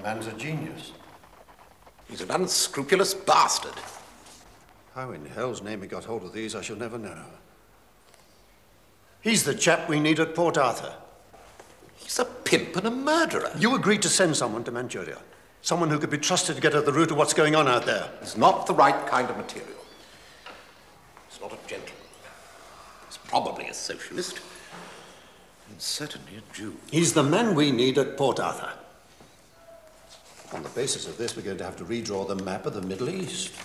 man's a genius. He's an unscrupulous bastard. How in hell's name he got hold of these, I shall never know. He's the chap we need at Port Arthur. He's a pimp and a murderer. You agreed to send someone to Manchuria. Someone who could be trusted to get at the root of what's going on out there. He's not the right kind of material. He's not a gentleman. He's probably a socialist. And certainly a Jew. He's the man we need at Port Arthur. On the basis of this, we're going to have to redraw the map of the Middle East.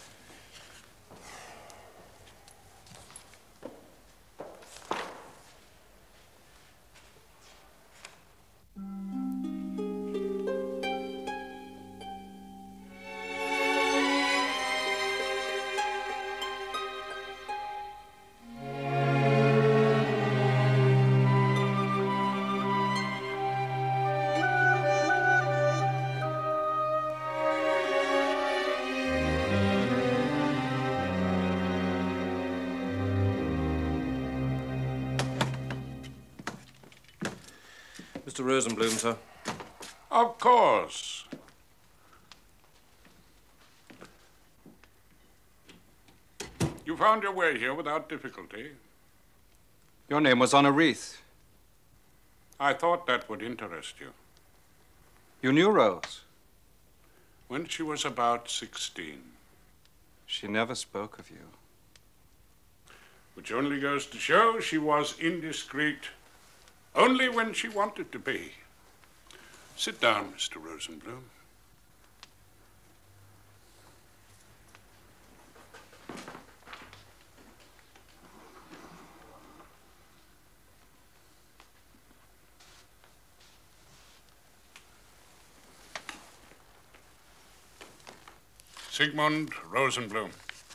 Mr. Rosenblum, sir. Of course. You found your way here without difficulty. Your name was on a wreath. I thought that would interest you. You knew Rose? When she was about 16. She never spoke of you. Which only goes to show she was indiscreet only when she wanted to be. Sit down, Mr. Rosenblum. Sigmund Rosenblum,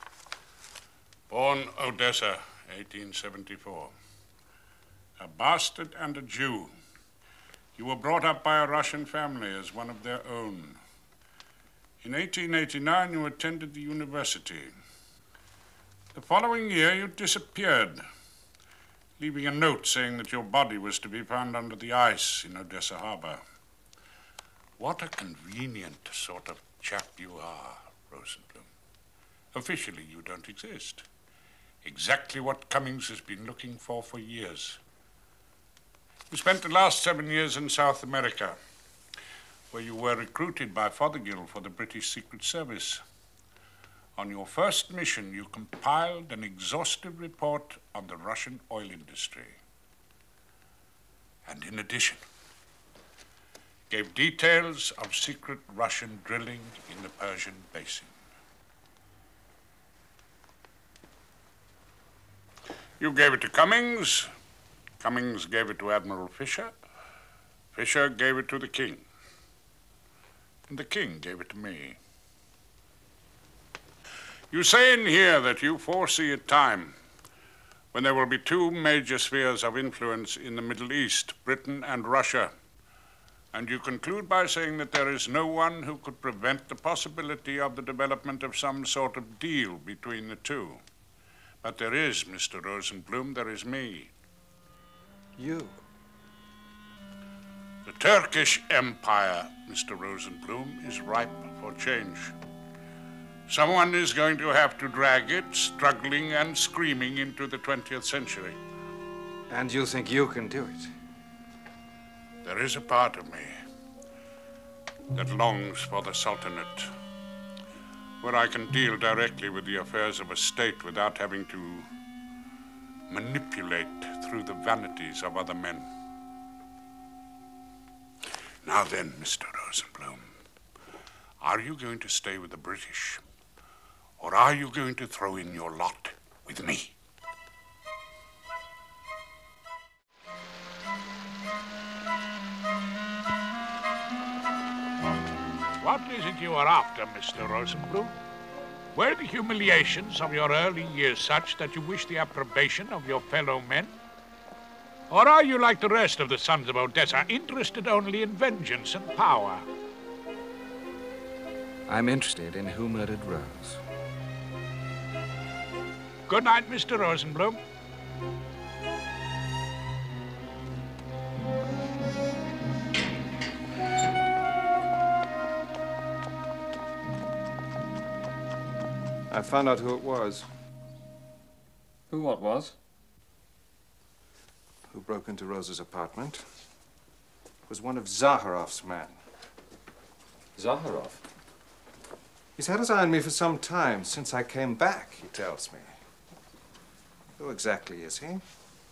born Odessa, 1874. A bastard and a Jew. You were brought up by a Russian family as one of their own. In 1889, you attended the university. The following year, you disappeared, leaving a note saying that your body was to be found under the ice in Odessa harbor. What a convenient sort of chap you are, Rosenblum. Officially, you don't exist. Exactly what Cummings has been looking for years. You spent the last 7 years in South America, where you were recruited by Fothergill for the British Secret Service. On your first mission, you compiled an exhaustive report on the Russian oil industry. And in addition, gave details of secret Russian drilling in the Persian basin. You gave it to Cummings. Cummings gave it to Admiral Fisher. Fisher gave it to the king. And the king gave it to me. You say in here that you foresee a time when there will be two major spheres of influence in the Middle East, Britain and Russia. And you conclude by saying that there is no one who could prevent the possibility of the development of some sort of deal between the two. But there is, Mr. Rosenblum, there is me. You? The Turkish Empire, Mr. Rosenblum, is ripe for change. Someone is going to have to drag it, struggling and screaming, into the 20th century. And you think you can do it? There is a part of me that longs for the Sultanate, where I can deal directly with the affairs of a state without having to manipulate through the vanities of other men. Now then, Mr. Rosenblum, are you going to stay with the British, or are you going to throw in your lot with me? What is it you are after, Mr. Rosenblum? Were the humiliations of your early years such that you wish the approbation of your fellow men? Or are you, like the rest of the sons of Odessa, interested only in vengeance and power? I'm interested in who murdered Rose. Good night, Mr. Rosenblum. I found out who it was. Who what was? Who broke into Rosa's apartment. It was one of Zaharov's men. Zaharov? He's had his eye on me for some time, since I came back, he tells me. Who exactly is he?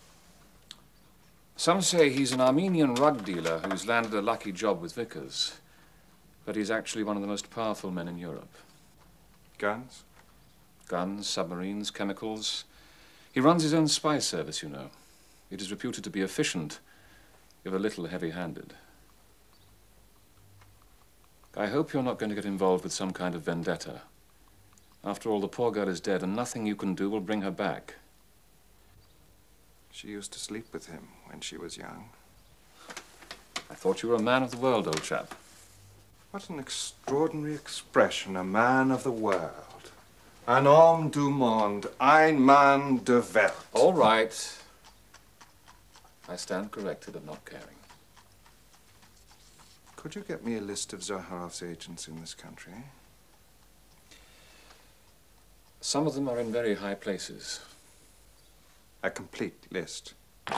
Some say he's an Armenian rug dealer who's landed a lucky job with Vickers. But he's actually one of the most powerful men in Europe. Guns? Guns, submarines, chemicals. He runs his own spy service, you know. It is reputed to be efficient, if a little heavy-handed. I hope you're not going to get involved with some kind of vendetta. After all, the poor girl is dead, and nothing you can do will bring her back. She used to sleep with him when she was young. I thought you were a man of the world, old chap. What an extraordinary expression, a man of the world. Un homme du monde, ein Mann der Welt. All right. I stand corrected of not caring. Could you get me a list of Zaharov's agents in this country? Some of them are in very high places. A complete list.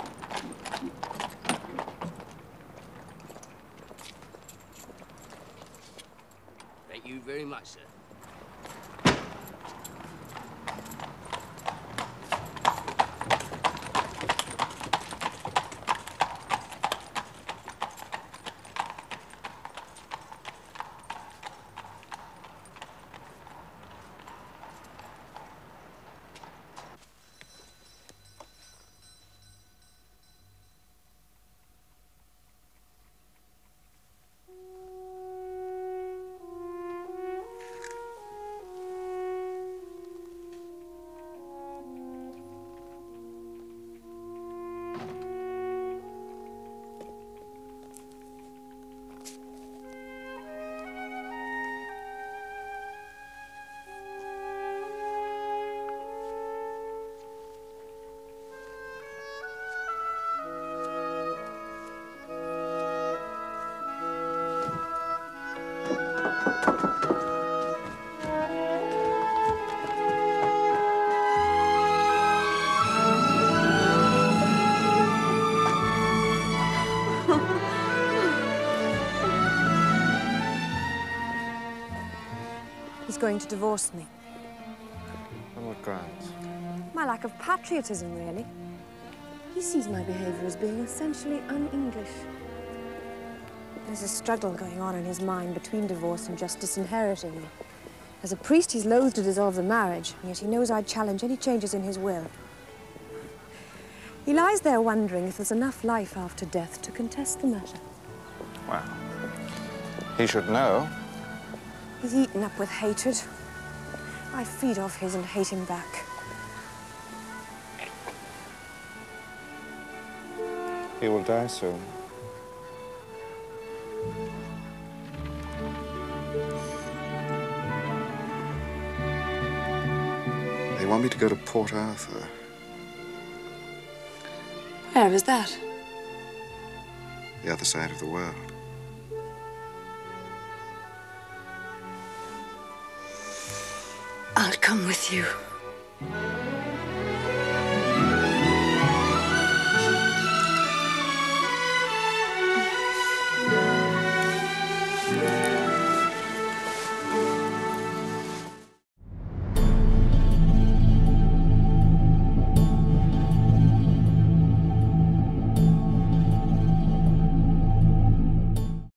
Thank you very much, sir. He's going to divorce me. On what grounds? My lack of patriotism, really. He sees my behavior as being essentially un-English. There's a struggle going on in his mind between divorce and just disinheriting me. As a priest, he's loath to dissolve the marriage, and yet he knows I'd challenge any changes in his will. He lies there wondering if there's enough life after death to contest the matter. Well, he should know. He's eaten up with hatred. I feed off his and hate him back. He will die soon. They want me to go to Port Arthur. Where is that? The other side of the world. I'll come with you.